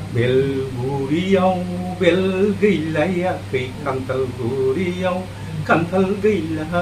Belguriyaw bel gila kay kantal guriyaw kantal gila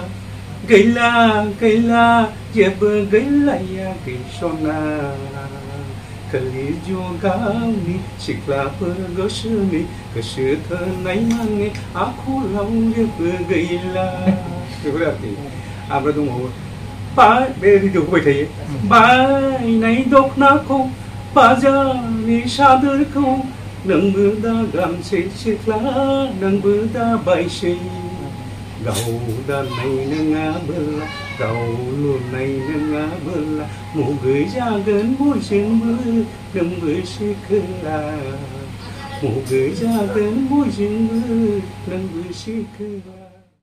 gila jeb gila kay sona kali jogani sikla pergosni kesethanai mane aku lau jeb gila itu berarti apa tuh mau ba beri dok bai thai bai nai dok na ko Pajani sadarku nang berda gam sikla nang berda baisi gau dan nai nanga bela gau lu nai nanga bela mu gửi ra gần môi xin mưa nang bersikla mu gửi ra gần môi xin mưa nang bersikla.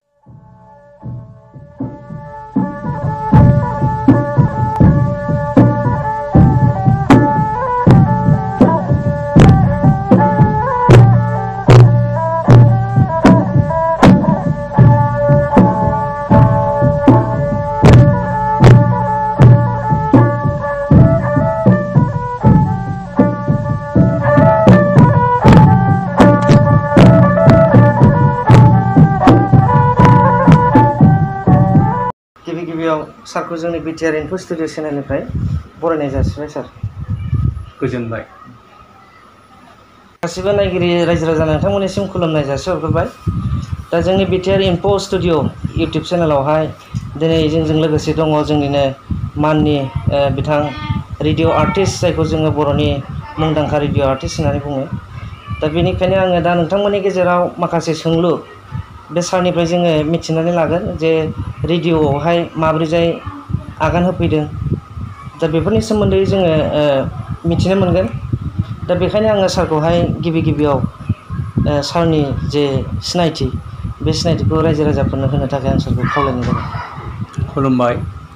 सारखौ जोंनि BTR info studio चेनेलनिफ्राय बरायनाय जासिबाय सार गोजोनबाय गासिबो नायगिरि रायजो राजा नोंथांमोननिसिम खुलुमनाय जासिहरबाय दा जोंनि बिटिआर इनफो स्टुडिअ इउटिउब चेनेलावहाय दिनै जोंजों लोगोसे दङ जोंनिनो माननि बिथां रेडिअ आर्टिस्ट जायखौ जोङो बर'नि मुंदांखा रेडिअ आर्टिस्ट होननानै बुङो दा बेनिखायनो आङो दा नोंथांमोननि गेजेराव माखासे सोंलु बे सारनिफ्राय जोङो मिथिनानै लागोन जे रेडिअआवहाय माब्रैजाय आगान होफैदों दा बेफोरनि सोमोन्दै जोङो मिथिनो मोनगोन दा बेखायनो आङो सारखौहाय गिबियाव सारनि जे सिनायथि बे सिनायथिखौ रायजो राजाफोरनो होनो थाखाय आं सारखौ खावलायनाय जाबाय खुलुमबाय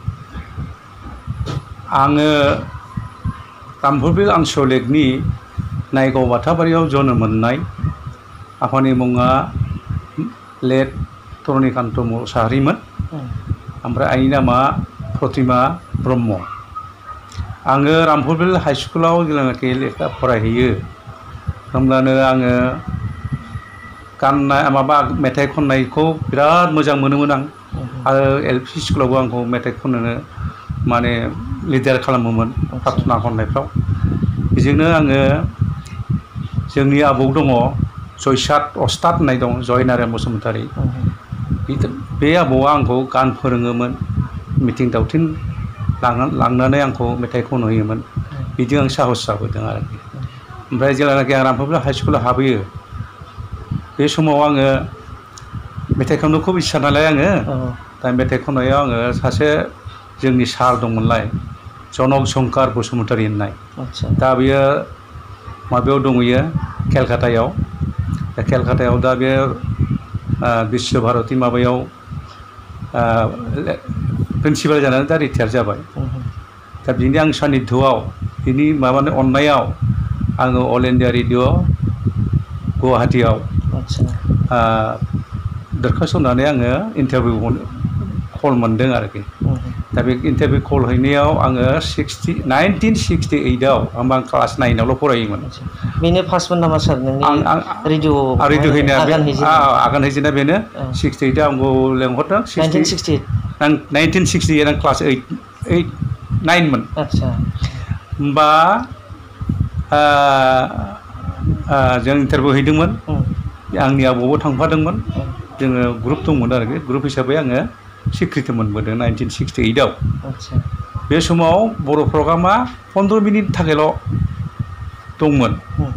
आङो रामफुरबिल आनसलिकनि नायगाव बाथाबारियाव जोनोम मोननाय आफानि मुङा लेट तरनिकान्त मुसाहारिमोन ओमफ्राय आइनि नामा प्रतिमा ब्रह्म आङो रामफुरबिल हाइ स्कुलाव जेब्लानाखि लेखा फरायहैयो होमब्लानो आङो गाननाय माबा मेथाइ खननायखौ बिराद मोजां मोनोमोन आं आरो एलपि स्कुलावबो आंखौ मेथाइ खननो माने लिडार खालामोमोन प्रार्थना खननायफ्राव बेजोंनो आङो जोंनि आबौ दङ जयसाद अस्ताद होननाय दं जयनारायण बसुमतारी बे आबौआ आंखौ गान फोरोङोमोन मिथिं दावथिं लांनानै आंखौ मेथाइ खनहोयोमोन बिदि आं साहस जाबोदों आरोखि ओमफ्राय जेब्लानाखि आं रामफुरबिल हाइ स्कुलाव हाबहैयो बे समाव आङो मेथाइ खननो खुब इस्सा नालाय आङो दा मेथाइ खननायाव आङो सासे जोंनि सार दंमोनलाय जनक शंकर बसुमतारी होननाय दा बियो माबायाव दंहैयो केलकातायाव केलकातायाव दा बे बिश्व भारती माबायाव प्रिन्सिपाल जानानै दा रिटायार जाबाय दा बिनि आं सान्निध्यआव बिनि माबानि अननायाव आङो अल इन्डिया रेडिअ गुवाहाटीयाव दरखास्त होनानै आङो इन्टारभिउ कल मोन्दों आरोखि दा बे इन्टारभिउ कल हैनायाव आङो 1968आव आं क्लास 9आवल' फरायोमोन बेनो फार्स्टमोन नामा सार नोंनि रेडिअ आगान हैजेननाया बेनो 68आव आंखौ लेंहरदों 1968 आं क्लास 9मोन आदसा होमबा जों इन्टारभिउ हैदोंमोन आंनि आबौबो थांफादोंमोन जोङो ग्रुप दंमोन आरोखि ग्रुप हिसाबै आङो स्वीकृति मोनबोदों 1968आव बे समाव बर' प्रग्रामा 15 मिनिट थाखायल' दंमोन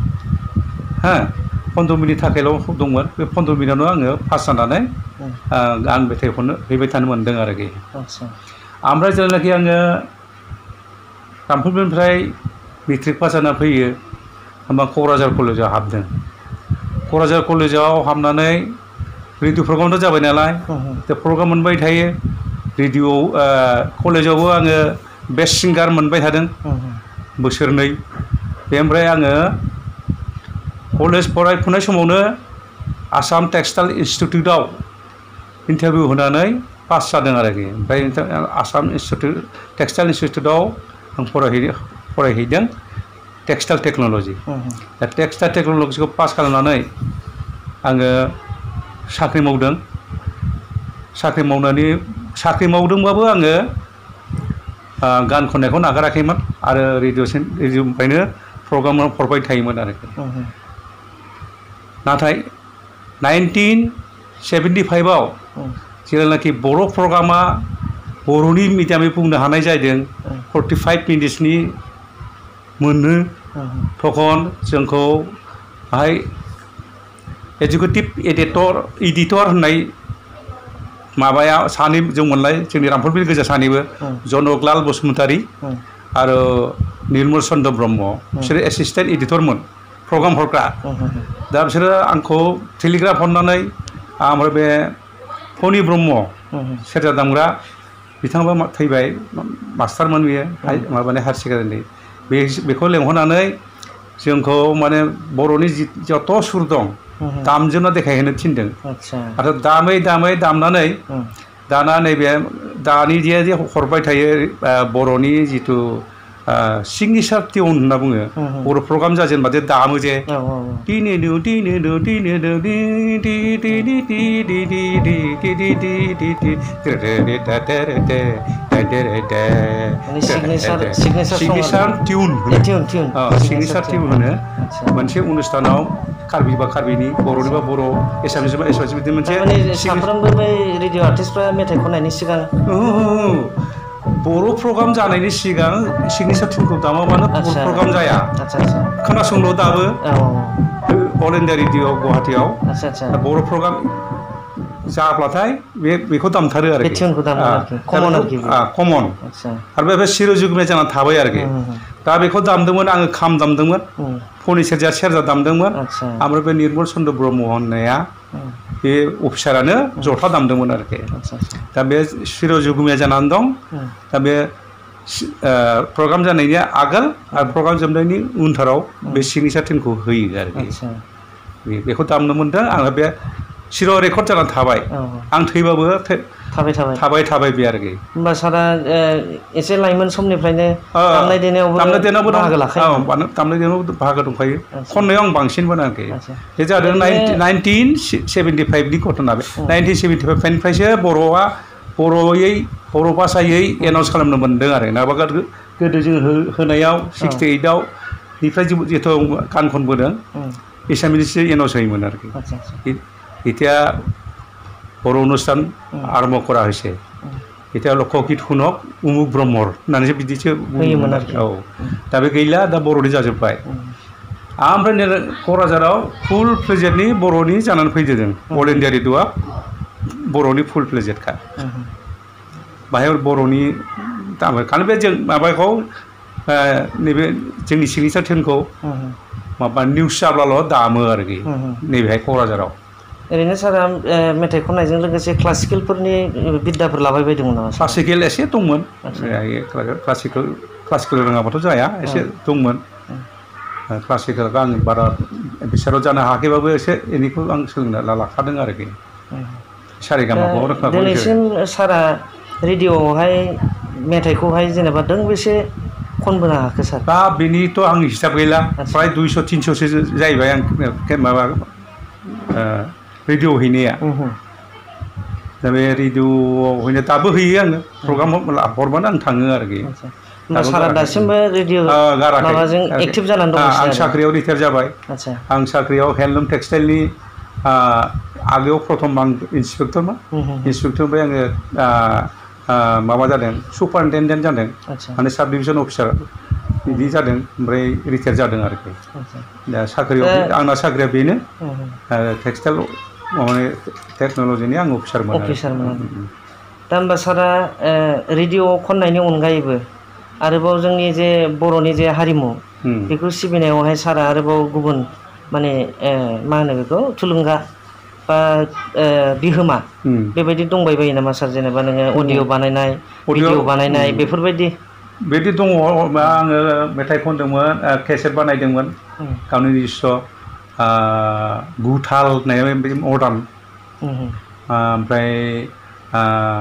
15 मिनिट थाखायल' दंमोन बे 15 मिनिटआवनो आङो पास जानानै गान मेथाइ खननो हैबाय थानो मोन्दों आरोखि ओमफ्राय जेब्लानाखि आङो रामफुरबिलनिफ्राय मेट्रिक पास जाना फैयो होमबा क'क्राझार कलेजाव हाबदों क'क्राझार कलेजाव हाबनानै रेडिअ प्रग्रामथ' जाबाय नालाय दा प्रग्राम मोनबाय थायो रेडिअ कलेजावबो आङो बेस्ट सिंगार मोनबाय थादों बोसोरनै बेनिफ्राय आङो कलेज फरायफुनाय समावनो आसाम टेक्सटाइल इन्सटिटिउटआव इन्टारभिउ होनानै पास जादों आरोखि ओमफ्राय आसाम टेक्सटाइल इन्सटिटिउटआव आं फरायहैदों टेक्सटाइल टेक्न'लजि दा टेक्सटाइल टेक्न'लजिखौ पास खालामनानै आङो साख्रि मावदों साख्रि मावदोंबाबो आङो गान खननायखौ नागाराखैमोन आरो रेडिअनिफ्रायनो प्रग्रामाव हरबाय थायोमोन आरोखि नाथाय 1975आव जेब्लानाखि बर' प्रग्रामा बर'नि मिडियामै बुंनो हानाय जादों 45 मिनिट्सनि मोनो तखन जोंखौ बाहाय एजुकेटिभ एडिटर होननाय माबाया सानै दंमोनलाय जोंनि रामफलबिल गोजा सानैबो जनकलाल बसुमतारी आरो निर्मल चन्द्र ब्रह्म बिसोरो एसिस्टेन्ट एडिटरमोन प्रग्राम हरग्रा दा बिसोरो आंखौ टेलिग्राफ हरनानै ओमफ्राय बे फनि ब्रह्म सेरजा दामग्रा बिथाङाबो थैबाय मास्टारमोन बियो माबानि हायार सेकेन्डारि बेखौ लेंहरनानै जोंखौ माने बर'नि जत' सुर दं दामजोबना देखायहोनो थिनदों आरो दामै दामनानै दाना नैबे दानि जे हरबाय थायो बर'नि जिथु सिगनेचार टिउन होनना बुङो बर' प्रग्राम जाजेनबादि दामो जे सिगनेचार टिउन होनो मोनसे अनुष्ठानाव कार्बि बा कार्बिनि बर'नि बा बर' एसामिस बा एसामिस बिदि मोनसे साफ्रोमबो बै रेडिअ आर्टिस्टफ्रा मेथाइ खननायनि सिगां बर' प्रग्राम जानायनि सिगां सिगनेचार टिउनखौ दामाबानो बर' प्रग्राम जाया खोनासंल' दाबो अल इन्डिया रेडिअ गुवाहाटियाव बर' प्रग्राम जाब्लाथाय बेखौ दामथारो आरोखि कमन आरो बे चिरजुगमे जाना थाबाय आरोखि दा बेखौ दामदोंमोन आङो खाम दामदोंमोन फनि सेरजा दामदोंमोन ओमफ्राय बे निर्मल चन्द्र ब्रह्म होननाया बे अफिसारानो जथा दामदोंमोन आरोखि दा बे चिरजुगमे जानानै दं दा बे प्रग्राम जानायनि आगोल आरो प्रग्राम जोबनायनि उनथाराव बे सिगनेचार टिउनखौ होयो आरोखि बेखौ दामनो मोनदों आङो बे चिर रेकर्ड जानानै थाबाय आं थैबाबो थाबाय बे आरोखि होमबा सारा एसे लाइमोन समनिफ्रायनो दामनाय देनायावबो बाहागो दंखायो खननायाव आं बांसिनमोन आरोखि बे जादों 1975नि घटना बे 1975निफ्रायसो बर' भाषायै एनाउन्स खालामनो मोन्दों आरो नङाबा गोदो जों होनायाव 68आव निफ्राय जिथु गान खनबोदों एसामिससो एनाउन्स होयोमोन आरोखि এতিয়া बर' अनुष्ठान आरम्भ करा হৈছে এতিয়া लोकगीत শুনক उमुक ब्रह्मर होननानैसो बिदिसो बुङोमोन आरोखि दा बे गैला दा बर'नि जाजोब्बाय ओमफ्राय क'क्राझाराव फुल प्लेजेटनि बर'नि जानानै फैदों अल इन्डिया रेडिअ'आ बर'नि फुल प्लेजेटखा बाहाय बर'नि खालि बे जों माबाखौ नैबे जोंनि सिगनेचार टिउनखौ माबा निउस जाब्लाल' दामो आरोखि नैबेहाय क'क्राझाराव ओरैनो सारा मेथाइ खननायजों लोगोसे क्लासिकेलफोरनि बिद्दाफोर लाबाय बायदोंमोन नामा क्लासिकेल एसे दंमोन क्लासिकेल रोङाबाथ' जाया एसे दंमोन क्लासिकेलखौ आं बारा बिसाराव जानो हायाखैबाबो एसे एनैखौ आं सोलोंना लाखादों आरोखि सारेगामाखौ दिनैसिम सारा रेडिअ'आवहाय मेथाइखौहाय जेनेबा दोंबेसे खनबोनो हाखो सार दा बेनिथ' आं हिसाब गैला फ्राय 200-300सो जाहैबाय आं माबा रेडिअ हैनाया दा बे रेडिअआव हैनो दाबो होयो आङो प्रग्राम हरबानो आं थाङो आरोखि सारा दासिमबो रेडिअ माबाजों एक्टिभ जानानै दं आं साख्रियाव रिटायार जाबाय आं साख्रियाव हेन्दलुम टेक्सटाइलनि आगोलाव प्रथम आं इन्सपेक्टरमोन इन्सपेक्टरनिफ्राय आङो माबा जादों सुपारिनटेन्डेन्ट जादों माने साब डिभिजन अफिसार बिदि जादों ओमफ्राय रिटायार जादों आरोखि दा साख्रियाव आंना साख्रिया बेनो टेक्सटाइल माने टेक्न'लजिनि आं अफिसारमोन दा होमबा सारा रेडिअ खननायनि अनगायैबो आरोबाव जोंनि जे बर'नि जे हारिमु बेखौ सिबिनायावहाय सारा आरोबाव गुबुन माने मा होनो बेखौ थुलुंगा बा बिहोमा बेबायदि दंबाय बायो नामा सार जेनेबा नोङो अडिअ बानायनाय भिडिअ बानायनाय बेफोरबायदि बिदि दङ आङो मेथाइ खनदोंमोन केसेट बानायदोंमोन गावनि निस्स गुथाल होननाय मडार्न ओमफ्राय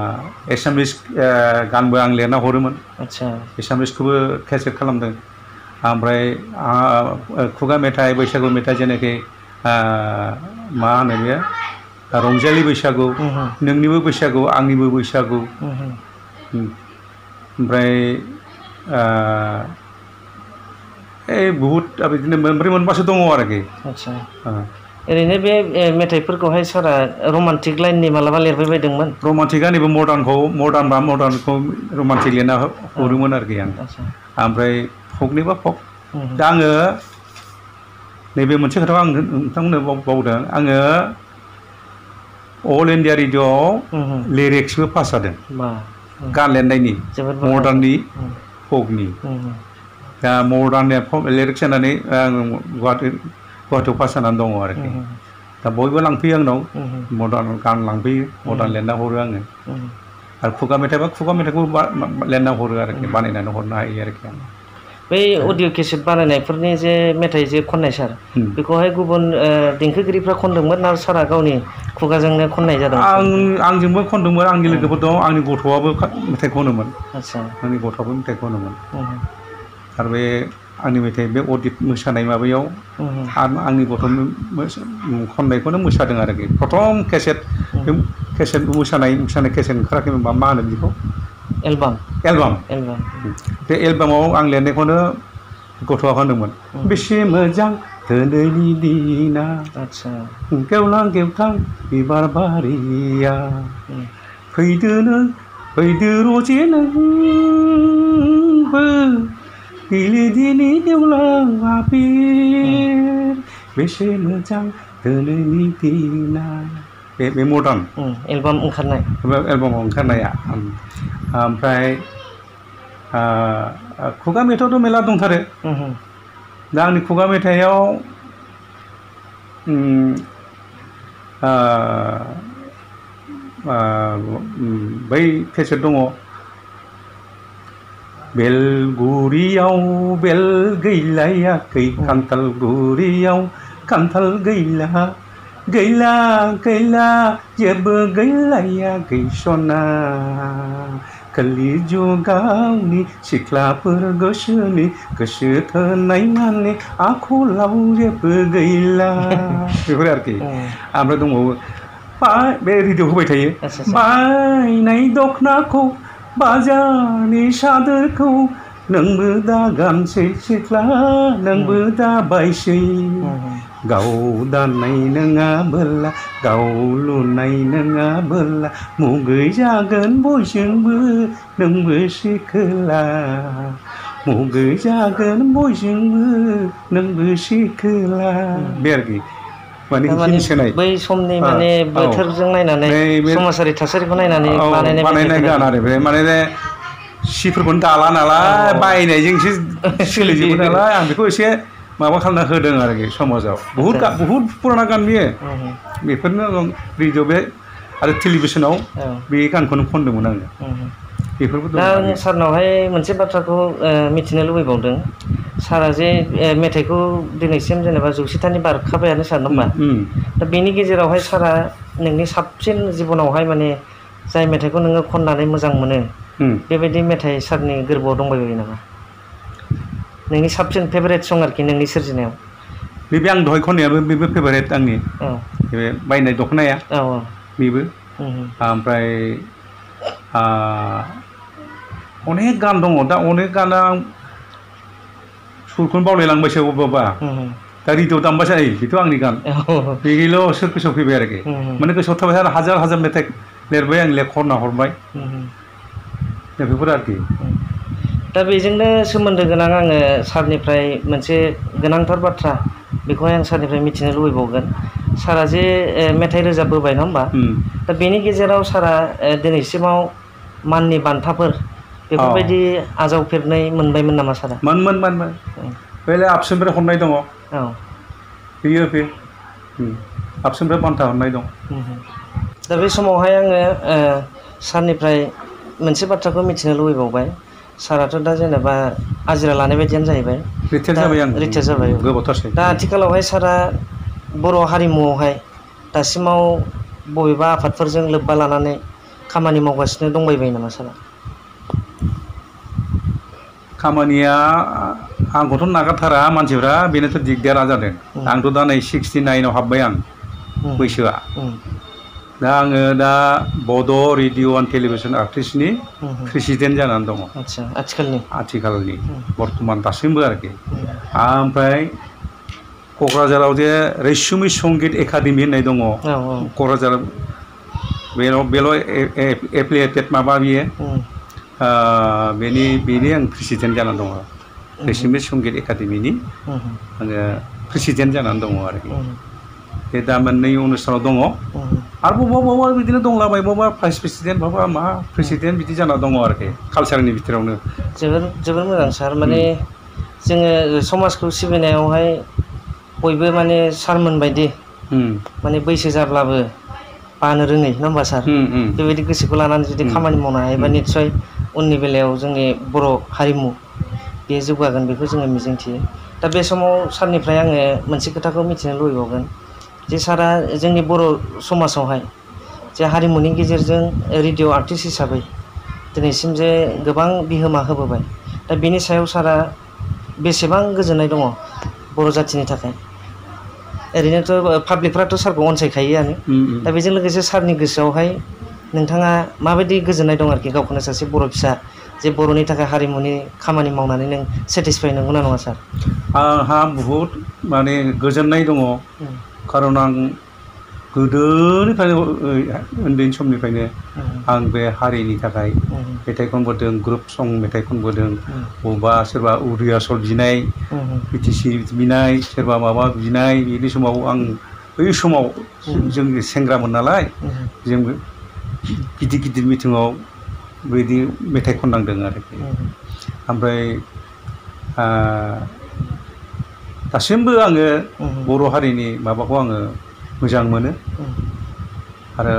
एसामिस गानबो आं लिरना हरोमोन एसामिसखौबो केसेट खालामदों ओमफ्राय खुगा मेथाइ बैसागु मेथाइ जेनाखि मा होनो बेयो रंजालि बैसागु नोंनिबो बैसागु आंनिबो बैसागु ओमफ्राय बहुद बिदिनो मोनब्रै मोनबासो दङ आरोखि आदसा ओरैनो बे मेथाइफोरखौहाय सारा रमान्टिक लाइननि मालाबा लिरबाय बायदोंमोन रमान्टिकआ नैबे मडार्नखौ रमान्टिक लिरना हरोमोन आरोखि आं ओमफ्राय फकनिबा फक दा आङो नैबे मोनसे खोथाखौ आं नोंथांमोननो बावदों आङो अल इन्डिया रेडिअ'आव लिरिक्सबो पास जादों गान लिरनायनि मडार्ननि फकनि दा मडार्न लिरिक्स होनानै आं गुवाहाटियाव पास जानानै दङ आरोखि दा बयबो लांफैयो आंनाव मडार्न गान लांफैयो मडार्न लिरना हरो आङो आरो खुगा मेथाइबा खुगा मेथाइखौ लिरना हरो आरोखि बानायनानै हरनो हायो आरोखि आं बै अडिअ केसेट बानायनायफोरनि जे मेथाइ जे खननाय सार बेखौहाय गुबुन देंखोगिरिफ्रा खनदोंमोन ना सारा गावनि खुगाजोंनो खननाय जादों आंजोंबो खनदोंमोन आंनि लोगोफोर दं आंनि गथ'आबो मेथाइ खनोमोन आंनि गथ'आबो मेथाइ खनोमोन आरो बे आंनि मेथाइ बे अडिट मोसानाय माबायाव आंनि गथ' खननायखौनो मोसादों आरोखि प्रथम केसेट मोसानाय केसेट ओंखाराखैमोन मा होनो बेखौ एलबाम बे एलबामाव आं लिरनायखौनो गथ'आ होनदोंमोन बेसे मोजां दिनैनि दिना गेवलां गेवथां बिबार बारिया फैदो रजे नोंबो दिनै देवलां आबिर बेसे मोजां दिनैनि दिना बे मडार्न एलबामाव ओंखारनाया ओमफ्राय खुगा मेथाइआथ' मेरला दंथारो दा आंनि खुगा मेथाइआव बै केसेट दङ बेलगुरियाव बेल गैलायाखै खान्थालगुरियाव खान्थाल गैला जेबो गैलायाखै सना कलि जुगावनि सिख्लाफोर गोसोनि गोसो थोनाय माने आखलाव जेबो गैला बेफोर आरोखि ओमफ्राय दंबावो बे रेडिअ होबाय थायो बायनाय दखनाखौ बाजारनि सादोरखौ नोंबो दा गानसै सिख्ला नोंबो दा बायसै गाव दानाय नङाबोला गाव लुनाय नङाबोला मुगै जागोन बयजोंबो नोंबो सिखोला मुगै जागोन बयजोंबो नोंबो सिखोला बे आरोखि माने बै समनि माने बोथोरजों नायनानै समाजारि थासारिखौ नायनानै बानायनाय गान आरो बे माने सिफोरखौनो दाला नालाय बायनायजोंसो सोलिजोबो नालाय आं बेखौ एसे माबा खालामना होदों आरोखि समाजाव बहुद पुराना गान बियो बेफोरनो रेडिअ बे आरो टेलिभिसनाव बे गानखौनो खनदोंमोन आङो बेफोरबो दं। दा आं सारनावहाय मोनसे बाथ्राखौ मिथिनो लुबैबावदों सारा जे मेथाइखौ दिनैसिम जेनेबा 100थानि बारखाबायानो सार नङा दा बेनि गेजेरावहाय सारा नोंनि साबसिन जिबनावहाय माने जाय मेथाइखौ नोङो खननानै मोजां मोनो बेबायदि मेथाइ सारनि गोरबोआव दंबायबायो नामा नोंनि साबसिन फेभारेट सं आरोखि नोंनि सोरजिनायाव बे आं दहाय खननायाबो बेबो फेभारेट आंनि बे बायनाय दखनाया बेबो ओमफ्राय अनेक गान दङ दा अनेक गाना सुरखौनो बावलायलांबायसो बबेबा दा रेडिअ दामबासो बेथ' आंनि गान बेल' सोर गोसोआव फैबाय आरोखि माने गोसोआव थाबाय आरो हाजार मेथाइ लिरबाय आं खनना हरबाय बेफोर आरोखि दा बेजोंनो सोमोन्दो गोनां आङो सारनिफ्राय मोनसे गोनांथार बाथ्रा बेखौहाय आं सारनिफ्राय मिथिनो लुबैबावगोन सारा जे मेथाइ रोजाबबोबाय नङा होमबा दा बेनि गेजेराव सारा दिनैसिमाव माननि बान्थाफोर बेफोरबायदि आजावफेरनाय मोनबायमोन नामा सारा मोन बे आबसुनिफ्राय हरनाय दङ बेयो बे आबसुनिफ्राय बान्था हरनाय दं दा बे समावहाय आङो सारनिफ्राय मोनसे बाथ्राखौ मिथिनो लुबैबावबाय साराथ' दा जेनेबा आजिरा लानाय बायदियानो जाहैबाय रिटायार जाबाय गोबावथारसै दा आथिखालावहाय सारा बर' हारिमुआवहाय दासिमाव बबेबा आफादफोरजों लोब्बा लानानै खामानि मावगासिनो दंबायबायो नामा सारा खामानिया आंखौथ' नागारथारा मानसिफ्रा बेनोथ' दिगदारा जादों आंथ' दा नै 69 हाबबाय आं बैसोआ दा आङो दा बड' रेडिअ एन्ड टेलिभिसन आर्टिस्टनि प्रेसिडेन्ट जानानै दङ आथिखालनि बर्थमान दासिमबो आरोखि ओमफ्राय क'क्राझाराव जे रैसुमै संगीत एकाडेमि होननाय दङ क'क्राझाराव बेल' एफिलिएटेड माबा बियो बेनि आं प्रेसिडेन्ट जानानै दङ रैसुमै संगीत एकाडेमिनि आङो प्रेसिडेन्ट जानानै दङ आरोखि बे दा मोननै अनुष्ठानाव दङ आरो बबेबा बिदिनो दंलाबाय बबेबा भाइस प्रेसिडेन्ट बबेबा मा प्रेसिडेन्ट बिदि जाना दङ आरोखि कालचारनि बिथोरावनो जोबोर मोजां सार माने जोङो समाजखौ सिबिनायावहाय बयबो माने सारमोन बायदि माने बैसो जाब्लाबो बानो रोङै नङा होमबा सार बेबायदि गोसोखौ लानानै जुदि खामानि मावनो हायोबा निस्सय उननि बेलायाव जोंनि बर' हारिमु बेयो जौगागोन बेखौ जोङो मिजिंथियो दा बे समाव सारनिफ्राय आङो मोनसे खोथाखौ मिथिनो लुबैबावगोन जे सारा जोंनि बर' समाजावहाय जे हारिमुनि गेजेरजों रेडिअ आर्टिस्ट हिसाबै दिनैसिम जे गोबां बिहोमा होबोबाय दा बेनि सायाव सारा बेसेबां गोजोननाय दङ बर' जाथिनि थाखाय ओरैनोथ' पाब्लिकफ्राथ' सारखौ अनसायखायोआनो दा बेजों लोगोसे सारनि गोसोआवहाय नोंथाङा माबायदि गोजोननाय दं आरोखि गावखौनो सासे बर' फिसा जे बर'नि थाखाय हारिमुनि खामानि मावनानै नों सेटिसफाइ नंगौना नङा सार आंहा बहुद माने गोजोननाय दङ खारन आं गोदोनिफ्रायनो उन्दैनि समनिफ्रायनो आं बे हारिनि थाखाय मेथाइ खनबोदों ग्रुप सं मेथाइ खनबोदों बबेबा सोरबा उरिया सल बिनाय बिटिसि बिनाय सोरबा माबा बिनाय बिदि समाव आं बै समाव जों सेंग्रामोन नालाय जों गिदिर गिदिर मिटिङाव बिदि मेथाइ खननांदों आरोखि ओमफ्राय दासिमबो आङो बर' हारिनि माबाखौ आङो मोजां मोनो आरो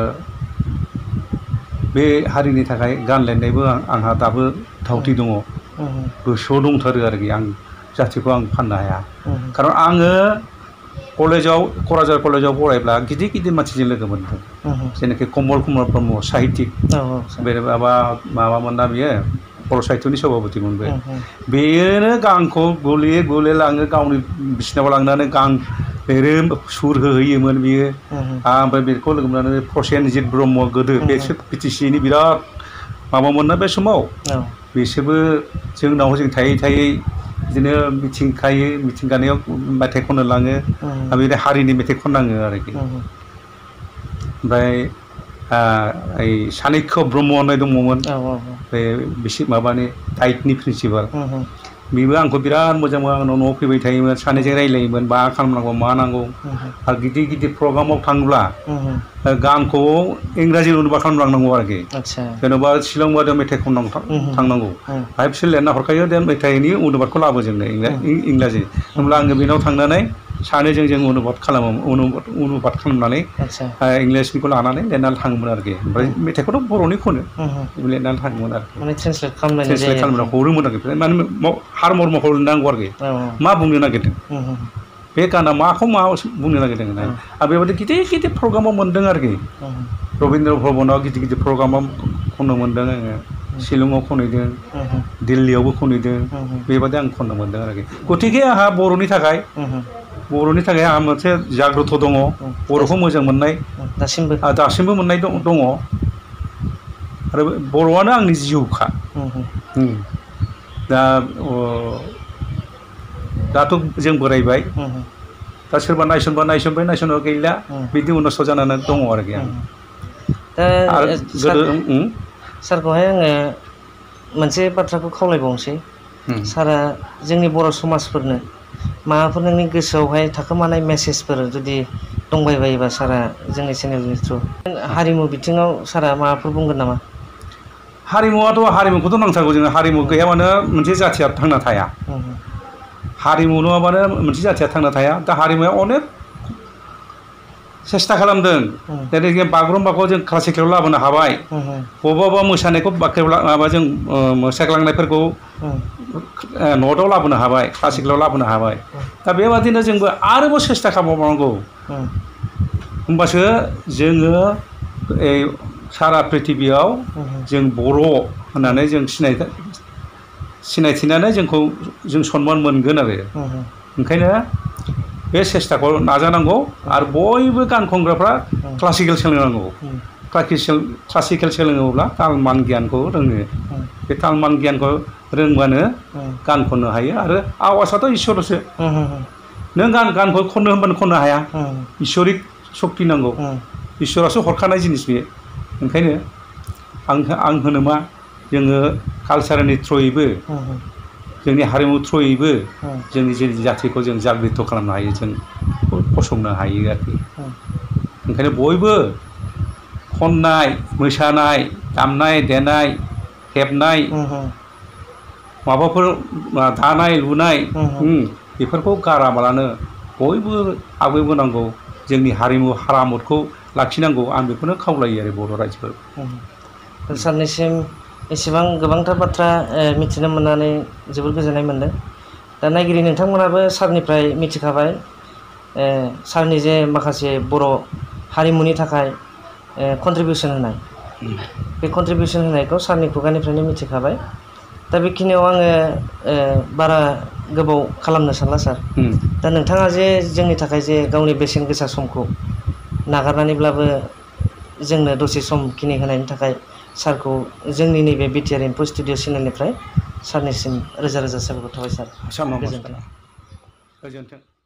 बे हारिनि थाखाय गान लिरनायबो आंहा दाबो धाउति दङ गोसोआव दंथारो आरोखि आं जाथिखौ आं फाननो हाया खारन आङो क'क्राझार कलेजाव फरायब्ला गिदिर गिदिर मानसिजों लोगो मोनदों जेनाखि कमल कुमार ब्रह्म साहित्यिक बे माबामोन ना बियो बर' साहित्यनि सभापतिमोन बेनो गांखौ गले गले लाङो गावनि बिसिनायाव लांनानै गां लिरो सुर होहोयोमोन बियो ओमफ्राय बेखौ लोगो मोननानै प्रसेनजित ब्रह्म गोदो बेसोर बिटिसिनि बिराद माबामोन ना बे समाव बिसोरबो जोंनाव जों थायै थायै बिदिनो मिथिं खायो मिथिं गानायाव मेथाइ खननो लाङो बिदिनो हारिनि मेथाइ खननाङो आरोखि ओमफ्राय सानिक्य ब्रह्म होननाय दङमोन बे बिसि माबानि टाइटनि प्रिन्सिपाल बेबो आंखौ बिराद मोजां मोनो आंनाव न'आव फैबाय थायोमोन सानैजों रायज्लायोमोन मा खालामनांगौ मा नांगौ आरो गिदिर गिदिर प्रग्रामाव थाङोब्ला गानखौ इंराजि अनुबाद खालामलांनांगौ आरोखि जेनेबा शिलं बादियाव मेथाइ खननांगौ थांनांगौ बाहाय बिसोर लिरना हरखायो दे मेथाइनि अनुबादखौ लाबो जोंनो इंराजि होमब्ला आङो बेनाव थांनानै सानैजों जों अनुबाद खालामनानै इंलिसनिखौ लानानै लिरनानै थाङोमोन आरोखि ओमफ्राय मेथाइखौथ' बर'नि खनो लिरनानै थाङोमोन आरोखि ट्रेन्सलेट खालामनानै हरोमोन आरोखि माने हार मर्मखौ नांगौ आरोखि मा बुंनो नागिरदों बे गाना माखौ मा बुंनो नागिरदों आरो बेबायदि गिदिर गिदिर प्रग्रामाव मोन्दों आरोखि रबीन्द्र भबनाव गिदिर गिदिर प्रग्रामाव खननो मोन्दों आङो शिलंआव खनहैदों दिल्लीयावबो खनहैदों बेबायदि आं खननो मोन्दों आरोखि गतिके आंहा बर'नि थाखाय आंहा मोनसे जाग्रथ दङ बर'खौ मोजां मोननाय दासिमबो मोननाय दङ आरो बर'आनो आंनि जिउखा दाथ' जों बोरायबाय दा सोरबा नायसनबा गैला बिदि उन्नस्त जानानै दङ आरोखि आं सारखौहाय आङो मोनसे बाथ्राखौ खावलायबावनोसै सारा जोंनि बर' समाजफोरनो माबाफोर नोंनि गोसोआवहाय थाखोमानाय मेसेजफोर जुदि दंबायबायोबा सारा जोंनि चेनेलनि थ्रु हारिमु बिथिङाव सारा माबाफोर बुंगोन नामा हारिमुखौथ' नांथारगौ जोङो हारिमु गैयाबानो मोनसे जाथिया थांना थाया हारिमु नङाबानो मोनसे जाथिया थांना थाया दा हारिमुया अनेक सेस्था खालामदों जेरै बागुरुम्बाखौ जों क्लासिकेलाव लाबोनो हाबाय बबेबा मोसानायखौ माबाजों मोसाग्लांनायफोरखौ नटआव लाबोनो हाबाय क्लासिकेलाव लाबोनो हाबाय दा बेबादिनो जोंबो आरोबाव सेस्था खालामबावनांगौ होमबासो जोङो सारा प्रिथिबियाव जों बर' होननानै जों सिनायथिनानै जों सनमान मोनगोन आरो ओंखायनो बे सेस्टाखौ नाजानांगौ आरो बयबो गान खनग्राफ्रा क्लासिकेल सोलोंनांगौ क्लासिकेल सोलोङोब्ला तालमान गियानखौ रोङो बे तालमान गियानखौ रोंबानो गान खननो हायो आरो आवाजआथ' इसोरसो नों गानखौ खननो होनबानो खननो हाया इसोरिक सक्ति नांगौ इसोरासो हरखानाय जिनिस बेयो ओंखायनो आं होनो मा जोङो कालसारनि थ्रुयैबो जोंनि हारिमु थ्रुयैबो जोंनि जाथिखौ जों जागृत खालामनो हायो जों फसंनो हायो आरोखि ओंखायनो बयबो खननाय मोसानाय दामनाय देनाय हेबनाय माबाफोर दानाय लुनाय बेफोरखौ गाराबालानो बयबो आवगायबोनांगौ जोंनि हारिमु हारामुदखौ लाखिनांगौ आं बेखौनो खावलायो आरो बर' रायजोफोर सारनिसिम एसेबां गोबांथार बाथ्रा मिथिनो मोननानै जोबोद गोजोननाय मोनदों दा नायगिरि नोंथांमोनाबो सारनिफ्राय मिथिखाबाय सारनि जे माखासे बर' हारिमुनि थाखाय कन्ट्रिबिउसन होनाय बे कन्ट्रिबिउसन होनायखौ सारनि खुगानिफ्रायनो मिथिखाबाय दा बेखिनियाव आङो बारा गोबाव खालामनो सानला सार दा नोंथाङा जे जोंनि थाखाय जे गावनि बेसेन गोसा समखौ नागारनानैब्लाबो जोंनो दसे समखिनि होनायनि थाखाय सारखौ जोंनि नैबे बिटिआर इनफो स्टुडिअ चेनेलनिफ्राय सारनिसिम रोजा रोजा साबायखर थाबाय सार गोजोन्थों